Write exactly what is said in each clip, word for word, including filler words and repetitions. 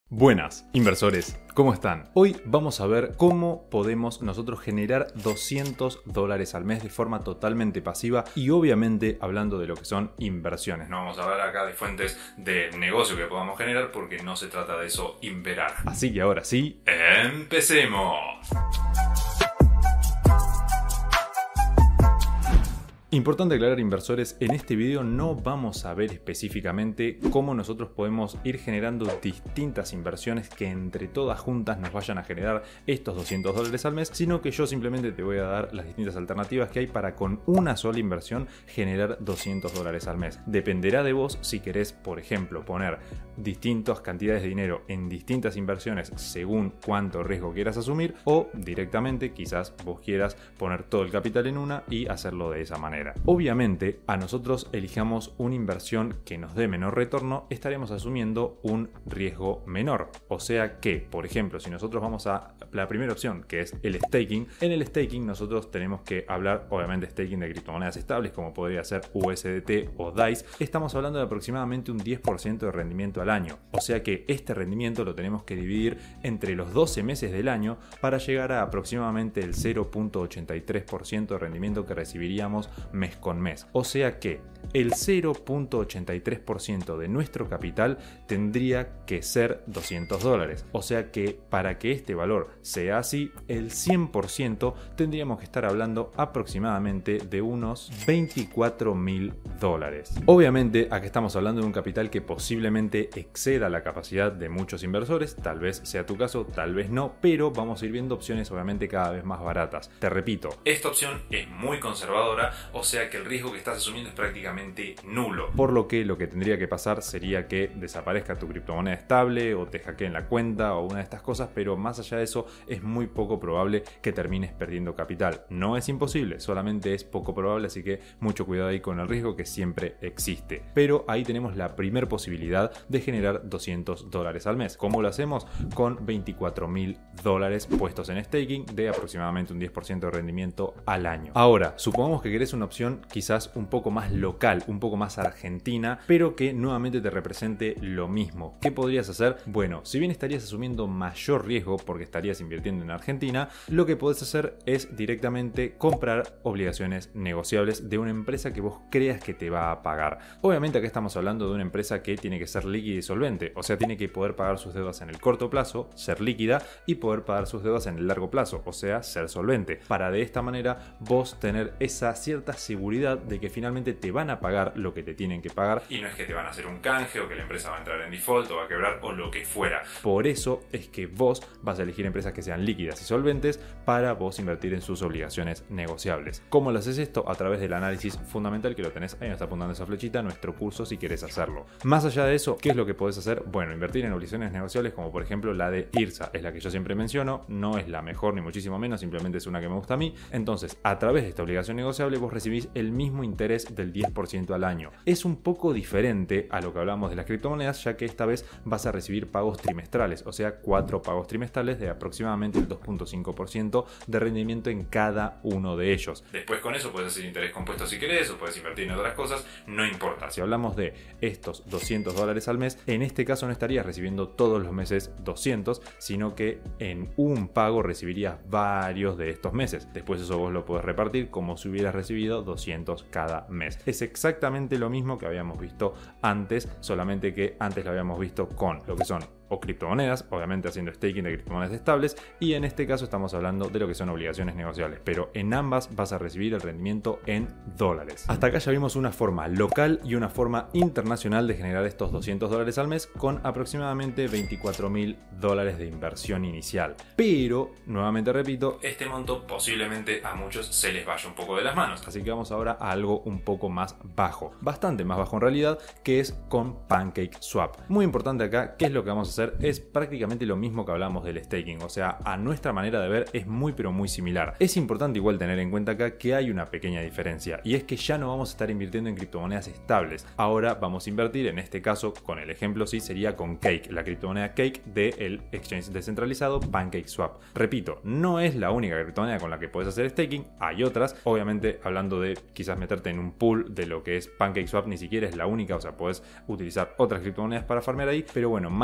Buenas, inversores, ¿cómo están? Hoy vamos a ver cómo podemos nosotros generar doscientos dólares al mes de forma totalmente pasiva y obviamente hablando de lo que son inversiones. No vamos a hablar acá de fuentes de negocio que podamos generar porque no se trata de eso imperar. Así que ahora sí, ¡empecemos! Importante aclarar, inversores, en este video no vamos a ver específicamente cómo nosotros podemos ir generando distintas inversiones que entre todas juntas nos vayan a generar estos doscientos dólares al mes, sino que yo simplemente te voy a dar las distintas alternativas que hay para con una sola inversión generar doscientos dólares al mes. Dependerá de vos si querés, por ejemplo, poner distintas cantidades de dinero en distintas inversiones según cuánto riesgo quieras asumir, o directamente quizás vos quieras poner todo el capital en una y hacerlo de esa manera. Obviamente, a nosotros elijamos una inversión que nos dé menor retorno, estaremos asumiendo un riesgo menor. O sea que, por ejemplo, si nosotros vamos a la primera opción, que es el staking, en el staking nosotros tenemos que hablar, obviamente, staking de criptomonedas estables, como podría ser U S D T o D A I S. Estamos hablando de aproximadamente un diez por ciento de rendimiento al año. O sea que este rendimiento lo tenemos que dividir entre los doce meses del año para llegar a aproximadamente el cero punto ochenta y tres por ciento de rendimiento que recibiríamos mes con mes. O sea que el cero punto ochenta y tres por ciento de nuestro capital tendría que ser doscientos dólares. O sea que para que este valor sea así, el cien por ciento tendríamos que estar hablando aproximadamente de unos veinticuatro mil dólares. Obviamente aquí estamos hablando de un capital que posiblemente exceda la capacidad de muchos inversores, tal vez sea tu caso, tal vez no, pero vamos a ir viendo opciones obviamente cada vez más baratas. Te repito, esta opción es muy conservadora, o sea que el riesgo que estás asumiendo es prácticamente nulo. Por lo que lo que tendría que pasar sería que desaparezca tu criptomoneda estable o te hackeen la cuenta o una de estas cosas, pero más allá de eso es muy poco probable que termines perdiendo capital. No es imposible, solamente es poco probable, así que mucho cuidado ahí con el riesgo que siempre existe. Pero ahí tenemos la primera posibilidad de generar doscientos dólares al mes. ¿Cómo lo hacemos? Con veinticuatro mil dólares puestos en staking de aproximadamente un diez por ciento de rendimiento al año. Ahora, supongamos que querés una opción quizás un poco más local, un poco más argentina, pero que nuevamente te represente lo mismo. ¿Qué podrías hacer? Bueno, si bien estarías asumiendo mayor riesgo porque estarías invirtiendo en Argentina, lo que podés hacer es directamente comprar obligaciones negociables de una empresa que vos creas que te va a pagar. Obviamente acá estamos hablando de una empresa que tiene que ser líquida y solvente, o sea, tiene que poder pagar sus deudas en el corto plazo, ser líquida, y poder pagar sus deudas en el largo plazo, o sea, ser solvente, para de esta manera vos tener esa cierta seguridad de que finalmente te van a pagar lo que te tienen que pagar y no es que te van a hacer un canje o que la empresa va a entrar en default o va a quebrar o lo que fuera. Por eso es que vos vas a elegir empresas que sean líquidas y solventes para vos invertir en sus obligaciones negociables. ¿Cómo lo haces esto? A través del análisis fundamental que lo tenés ahí, nos está apuntando esa flechita, nuestro curso si querés hacerlo. Más allá de eso, ¿qué es lo que podés hacer? Bueno, invertir en obligaciones negociables como por ejemplo la de I R S A, es la que yo siempre menciono, no es la mejor ni muchísimo menos, simplemente es una que me gusta a mí. Entonces, a través de esta obligación negociable vos recibís el mismo interés del diez por ciento al año. Es un poco diferente a lo que hablamos de las criptomonedas, ya que esta vez vas a recibir pagos trimestrales, o sea, cuatro pagos trimestrales de aproximadamente el dos punto cinco por ciento de rendimiento en cada uno de ellos. Después con eso puedes hacer interés compuesto si querés o puedes invertir en otras cosas, no importa. Si hablamos de estos doscientos dólares al mes, en este caso no estarías recibiendo todos los meses doscientos, sino que en un pago recibirías varios de estos meses. Después eso vos lo podés repartir como si hubieras recibido doscientos cada mes. Es exactamente lo mismo que habíamos visto antes, solamente que antes lo habíamos visto con lo que son o criptomonedas, obviamente haciendo staking de criptomonedas estables, y en este caso estamos hablando de lo que son obligaciones negociables, pero en ambas vas a recibir el rendimiento en dólares. Hasta acá ya vimos una forma local y una forma internacional de generar estos doscientos dólares al mes con aproximadamente veinticuatro mil dólares de inversión inicial, pero nuevamente repito, este monto posiblemente a muchos se les vaya un poco de las manos, así que vamos ahora a algo un poco más bajo, bastante más bajo en realidad, que es con PancakeSwap. Muy importante acá, ¿qué es lo que vamos a hacer? Es prácticamente lo mismo que hablamos del staking, o sea, a nuestra manera de ver es muy pero muy similar. Es importante igual tener en cuenta acá que hay una pequeña diferencia, y es que ya no vamos a estar invirtiendo en criptomonedas estables. Ahora vamos a invertir, en este caso, con el ejemplo sí, sería con Cake, la criptomoneda Cake del exchange descentralizado PancakeSwap. Repito, no es la única criptomoneda con la que puedes hacer staking, hay otras. Obviamente, hablando de quizás meterte en un pool de lo que es PancakeSwap, ni siquiera es la única, o sea, puedes utilizar otras criptomonedas para farmear ahí, pero bueno, más allá de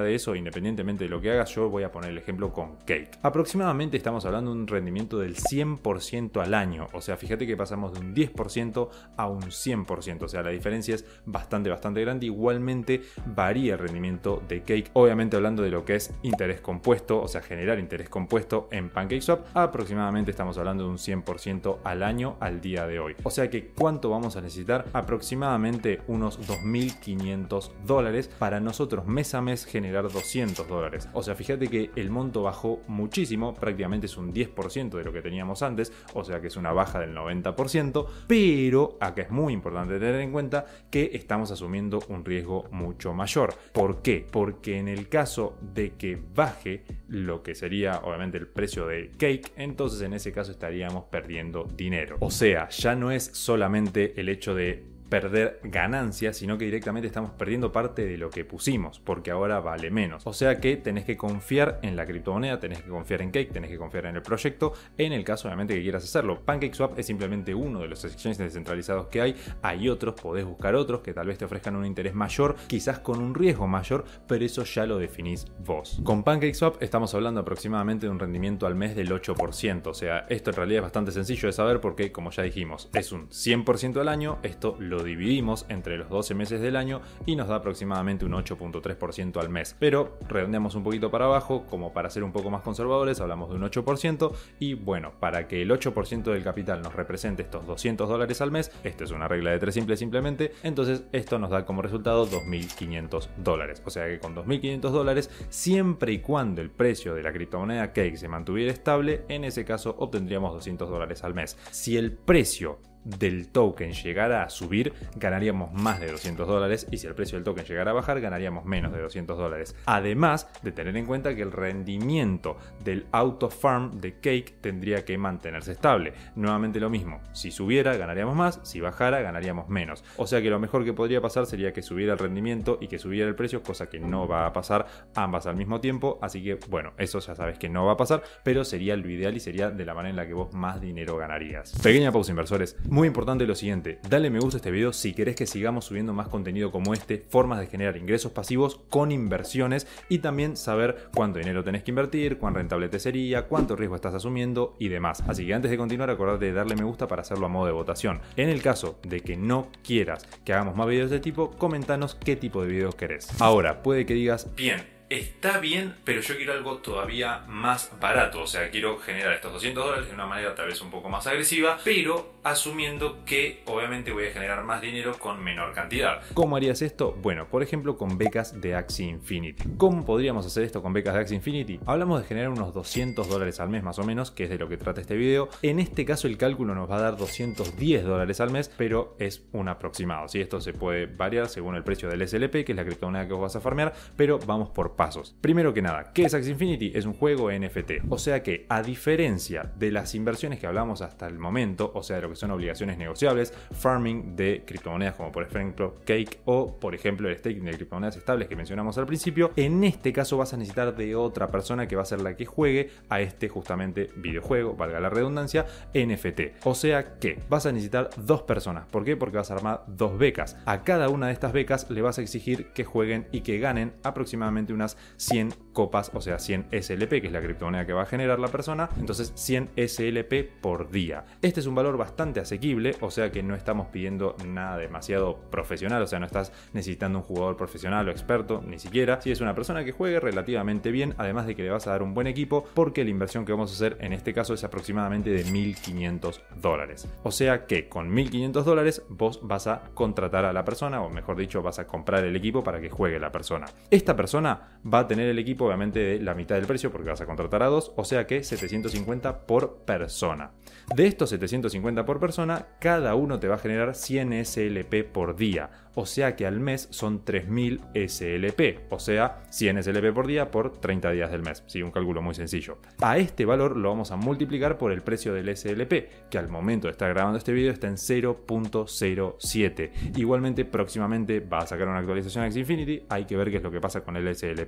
de eso, independientemente de lo que hagas, yo voy a poner el ejemplo con Cake. Aproximadamente estamos hablando de un rendimiento del cien por ciento al año, o sea, fíjate que pasamos de un diez por ciento a un cien por ciento, o sea, la diferencia es bastante, bastante grande. Igualmente varía el rendimiento de Cake, obviamente hablando de lo que es interés compuesto, o sea, generar interés compuesto en PancakeSwap, aproximadamente estamos hablando de un cien por ciento al año al día de hoy. O sea que, ¿cuánto vamos a necesitar? Aproximadamente unos dos mil quinientos dólares para nosotros mes a mes generar doscientos dólares. O sea, fíjate que el monto bajó muchísimo, prácticamente es un diez por ciento de lo que teníamos antes, o sea que es una baja del noventa por ciento, pero acá es muy importante tener en cuenta que estamos asumiendo un riesgo mucho mayor. ¿Por qué? Porque en el caso de que baje lo que sería obviamente el precio de Cake, entonces en ese caso estaríamos perdiendo dinero. O sea, ya no es solamente el hecho de perder ganancias, sino que directamente estamos perdiendo parte de lo que pusimos, porque ahora vale menos. O sea que tenés que confiar en la criptomoneda, tenés que confiar en Cake, tenés que confiar en el proyecto, en el caso obviamente que quieras hacerlo. PancakeSwap es simplemente uno de los exchanges descentralizados que hay, hay otros, podés buscar otros que tal vez te ofrezcan un interés mayor, quizás con un riesgo mayor, pero eso ya lo definís vos. Con PancakeSwap estamos hablando aproximadamente de un rendimiento al mes del ocho por ciento, o sea, esto en realidad es bastante sencillo de saber porque, como ya dijimos, es un cien por ciento al año, esto lo dividimos entre los doce meses del año y nos da aproximadamente un ocho punto tres por ciento al mes, pero redondeamos un poquito para abajo como para ser un poco más conservadores, hablamos de un ocho por ciento y bueno, para que el ocho por ciento del capital nos represente estos doscientos dólares al mes, esto es una regla de tres simple simplemente, entonces esto nos da como resultado dos mil quinientos dólares, o sea que con dos mil quinientos dólares, siempre y cuando el precio de la criptomoneda Cake se mantuviera estable, en ese caso obtendríamos doscientos dólares al mes. Si el precio del token llegara a subir, ganaríamos más de doscientos dólares, y si el precio del token llegara a bajar, ganaríamos menos de doscientos dólares. Además de tener en cuenta que el rendimiento del auto farm de Cake tendría que mantenerse estable. Nuevamente lo mismo, si subiera ganaríamos más, si bajara ganaríamos menos. O sea que lo mejor que podría pasar sería que subiera el rendimiento y que subiera el precio, cosa que no va a pasar ambas al mismo tiempo, así que bueno, eso ya sabes que no va a pasar, pero sería lo ideal y sería de la manera en la que vos más dinero ganarías. Pequeña pausa, inversores. Muy importante lo siguiente, dale me gusta a este video si querés que sigamos subiendo más contenido como este, formas de generar ingresos pasivos con inversiones y también saber cuánto dinero tenés que invertir, cuán rentable te sería, cuánto riesgo estás asumiendo y demás. Así que antes de continuar, acordate de darle me gusta para hacerlo a modo de votación. En el caso de que no quieras que hagamos más videos de este tipo, comentanos qué tipo de videos querés. Ahora, puede que digas, bien, está bien, pero yo quiero algo todavía más barato, o sea, quiero generar estos doscientos dólares de una manera tal vez un poco más agresiva, pero asumiendo que obviamente voy a generar más dinero con menor cantidad. ¿Cómo harías esto? Bueno, por ejemplo, con becas de Axie Infinity. ¿Cómo podríamos hacer esto con becas de Axie Infinity? Hablamos de generar unos doscientos dólares al mes más o menos, que es de lo que trata este video. En este caso el cálculo nos va a dar doscientos diez dólares al mes, pero es un aproximado, ¿sí? Esto se puede variar según el precio del S L P, que es la criptomoneda que vos vas a farmear, pero vamos por pasos. Primero que nada, ¿qué es Axie Infinity? Es un juego N F T, o sea que a diferencia de las inversiones que hablamos hasta el momento, o sea de lo que son obligaciones negociables, farming de criptomonedas como por ejemplo Cake o por ejemplo el staking de criptomonedas estables que mencionamos al principio, en este caso vas a necesitar de otra persona que va a ser la que juegue a este justamente videojuego, valga la redundancia, N F T. O sea que vas a necesitar dos personas. ¿Por qué? Porque vas a armar dos becas. A cada una de estas becas le vas a exigir que jueguen y que ganen aproximadamente unas cien copas, o sea cien S L P, que es la criptomoneda que va a generar la persona, entonces cien S L P por día. Este es un valor bastante asequible, o sea que no estamos pidiendo nada demasiado profesional, o sea no estás necesitando un jugador profesional o experto, ni siquiera. Si es una persona que juegue relativamente bien, además de que le vas a dar un buen equipo, porque la inversión que vamos a hacer en este caso es aproximadamente de mil quinientos dólares. O sea que con mil quinientos dólares vos vas a contratar a la persona, o mejor dicho, vas a comprar el equipo para que juegue la persona. Esta persona va a tener el equipo obviamente de la mitad del precio porque vas a contratar a dos, o sea que setecientos cincuenta por persona. De estos setecientos cincuenta por persona, cada uno te va a generar cien S L P por día, o sea que al mes son tres mil S L P, o sea cien S L P por día por treinta días del mes. Sí, un cálculo muy sencillo. A este valor lo vamos a multiplicar por el precio del S L P, que al momento de estar grabando este video está en cero punto cero siete. Igualmente próximamente va a sacar una actualización Axie Infinity, hay que ver qué es lo que pasa con el S L P.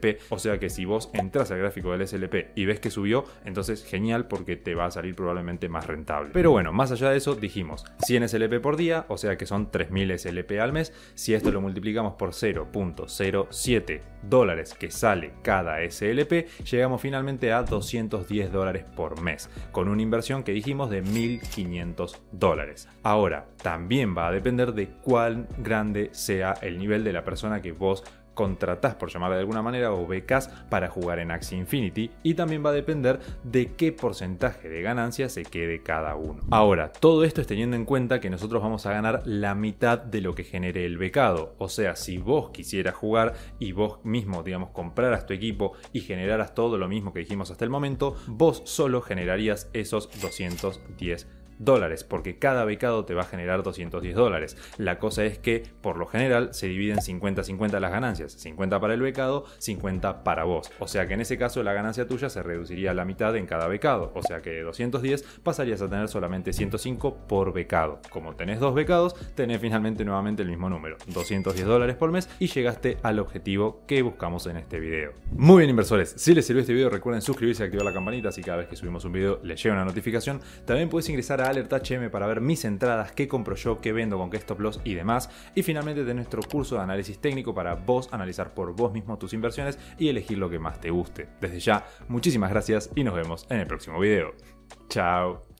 P, o sea que si vos entras al gráfico del S L P y ves que subió, entonces genial porque te va a salir probablemente más rentable. Pero bueno, más allá de eso dijimos cien S L P por día, o sea que son tres mil S L P al mes. Si esto lo multiplicamos por cero punto cero siete dólares que sale cada S L P, llegamos finalmente a doscientos diez dólares por mes, con una inversión que dijimos de mil quinientos dólares. Ahora, también va a depender de cuán grande sea el nivel de la persona que vos contratás, por llamarla de alguna manera, o becás para jugar en Axie Infinity, y también va a depender de qué porcentaje de ganancia se quede cada uno. Ahora, todo esto es teniendo en cuenta que nosotros vamos a ganar la mitad de lo que genere el becado. O sea, si vos quisieras jugar y vos mismo, digamos, compraras tu equipo y generaras todo lo mismo que dijimos hasta el momento, vos solo generarías esos doscientos diez dólares, porque cada becado te va a generar doscientos diez dólares. La cosa es que por lo general se dividen cincuenta cincuenta las ganancias, cincuenta para el becado, cincuenta para vos, o sea que en ese caso la ganancia tuya se reduciría a la mitad en cada becado, o sea que de doscientos diez pasarías a tener solamente ciento cinco por becado. Como tenés dos becados, tenés finalmente nuevamente el mismo número, doscientos diez dólares por mes, y llegaste al objetivo que buscamos en este video. Muy bien, inversores, si les sirvió este video recuerden suscribirse y activar la campanita, así cada vez que subimos un video les llega una notificación. También puedes ingresar a Alert H M para ver mis entradas, qué compro yo, qué vendo, con qué stop loss y demás. Y finalmente de nuestro curso de análisis técnico para vos analizar por vos mismo tus inversiones y elegir lo que más te guste. Desde ya, muchísimas gracias y nos vemos en el próximo video. Chao.